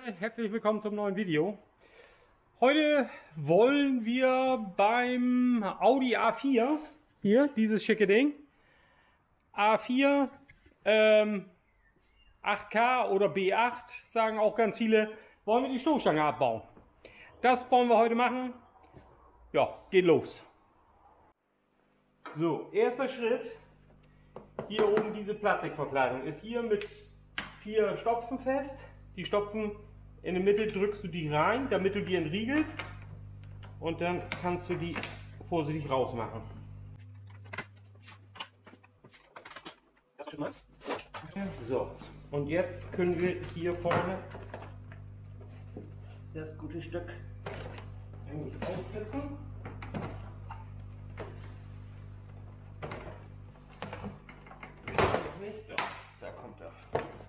Herzlich willkommen zum neuen Video. Heute wollen wir beim Audi A4, hier dieses schicke Ding, A4 8K oder B8 sagen auch ganz viele, wollen wir die Stoßstange abbauen. Das wollen wir heute machen. Ja, geht los. So, erster Schritt, hier oben diese Plastikverkleidung ist hier mit 4 Stopfen fest. Die Stopfen in der Mitte drückst du die rein, damit du die entriegelst, und dann kannst du die vorsichtig rausmachen. Das ist schon was. So, und jetzt können wir hier vorne das gute Stück eigentlich aussetzen. Nicht, doch, da kommt er.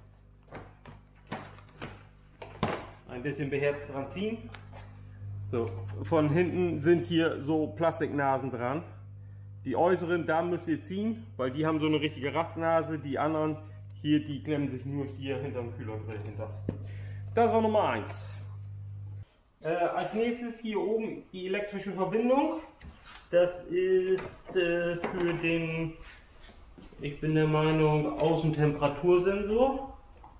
Ein bisschen beherzt dran ziehen. So, von hinten sind hier so Plastiknasen dran. Die äußeren, da müsst ihr ziehen, weil die haben so eine richtige Rastnase. Die anderen hier, die klemmen sich nur hier hinterm Kühlergrill hinter. Das war Nummer 1. Als nächstes hier oben die elektrische Verbindung. Das ist für den, ich bin der Meinung, Außentemperatursensor.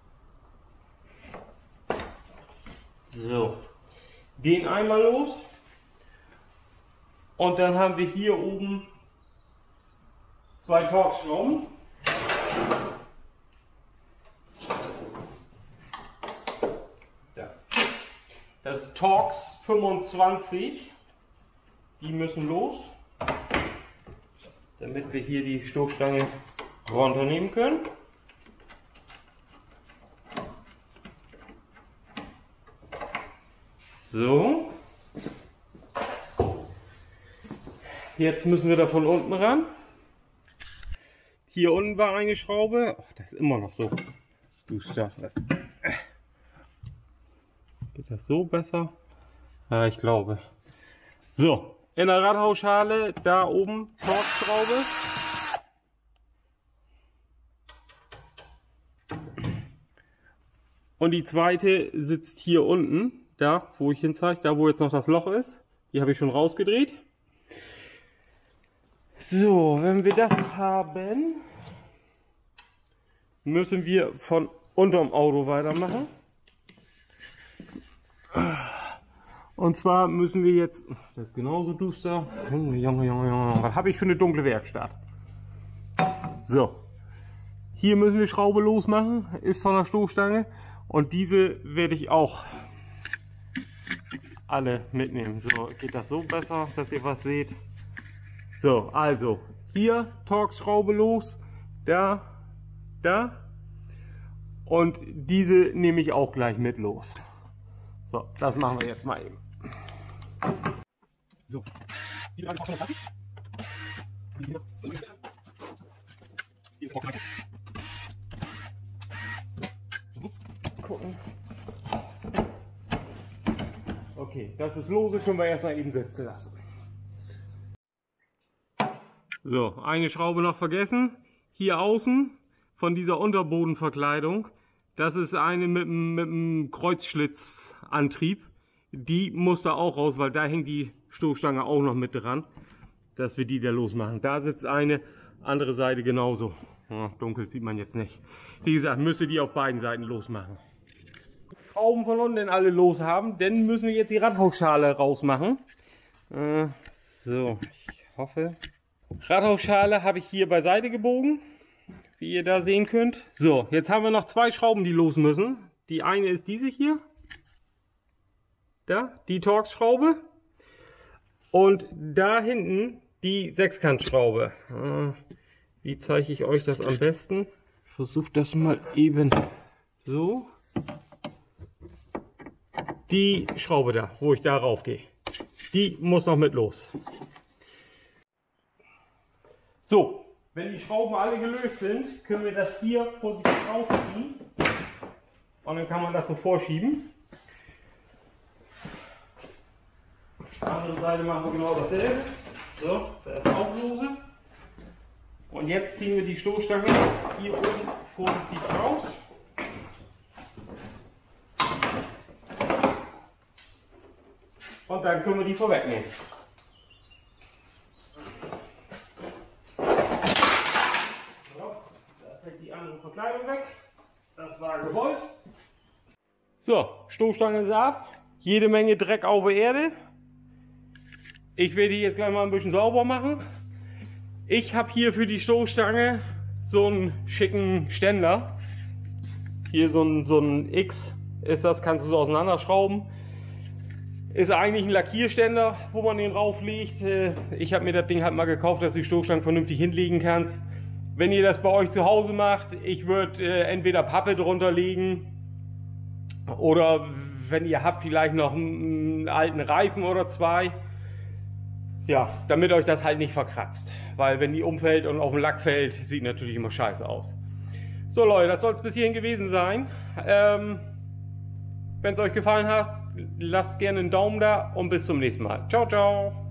So, den einmal los, und dann haben wir hier oben 2 Torx-Schrauben. Das ist Torx 25, die müssen los, damit wir hier die Stoßstange runternehmen können. So, jetzt müssen wir da von unten ran. Hier unten war eine Schraube. Oh, das ist immer noch so. Geht das so besser? Ja, ich glaube. So, in der Radhausschale, da oben Torx-Schraube. Und die zweite sitzt hier unten. Da, wo ich hin zeige, da wo jetzt noch das Loch ist, die habe ich schon rausgedreht. So, wenn wir das haben, müssen wir von unterm Auto weitermachen. Und zwar müssen wir jetzt, das ist genauso duster, Junge, was habe ich für eine dunkle Werkstatt? So, hier müssen wir Schraube losmachen, ist von der Stoßstange, und diese werde ich auch alle mitnehmen. So, geht das so besser, dass ihr was seht? So, also hier Torx-Schraube los, da, und diese nehme ich auch gleich mit los. So, das machen wir jetzt mal eben. So, hier ist auch fertig. Hier ist auch fertig. So, gucken. Okay, das ist lose, können wir erstmal eben sitzen lassen. So, eine Schraube noch vergessen. Hier außen von dieser Unterbodenverkleidung, das ist eine mit einem Kreuzschlitzantrieb. Die muss da auch raus, weil da hängt die Stoßstange auch noch mit dran, dass wir die da losmachen. Da sitzt eine, andere Seite genauso. Ja, dunkel sieht man jetzt nicht. Wie gesagt, müsst ihr die auf beiden Seiten losmachen. Schrauben von unten alle los haben, dann müssen wir jetzt die Radhausschale rausmachen. So, ich hoffe. Radhausschale habe ich hier beiseite gebogen, wie ihr da sehen könnt. So, jetzt haben wir noch 2 Schrauben, die los müssen. Die eine ist diese hier. Da, die Torx-Schraube. Und da hinten die Sechskantschraube. Wie zeige ich euch das am besten? Ich versuche das mal eben so. Die Schraube da, wo ich da rauf gehe, die muss noch mit los. So, wenn die Schrauben alle gelöst sind, können wir das hier vorsichtig rausziehen. Und dann kann man das so vorschieben. Andere Seite machen wir genau dasselbe. So, da ist auch lose. Und jetzt ziehen wir die Stoßstange hier oben vorsichtig raus. Und dann können wir die vorwegnehmen. So, da fällt die andere Verkleidung weg. Das war gewollt. So, Stoßstange ist ab. Jede Menge Dreck auf der Erde. Ich werde die jetzt gleich mal ein bisschen sauber machen. Ich habe hier für die Stoßstange so einen schicken Ständer. Hier so ein X ist das, kannst du so auseinanderschrauben. Ist eigentlich ein Lackierständer, wo man den rauflegt. Ich habe mir das Ding halt mal gekauft, dass du die Stoßstange vernünftig hinlegen kannst. Wenn ihr das bei euch zu Hause macht, ich würde entweder Pappe drunter legen oder wenn ihr habt vielleicht noch einen alten Reifen oder zwei. Ja, damit euch das halt nicht verkratzt. Weil wenn die umfällt und auf den Lack fällt, sieht natürlich immer scheiße aus. So Leute, das soll es bis hierhin gewesen sein. Wenn es euch gefallen hat, lasst gerne einen Daumen da und bis zum nächsten Mal. Ciao, ciao.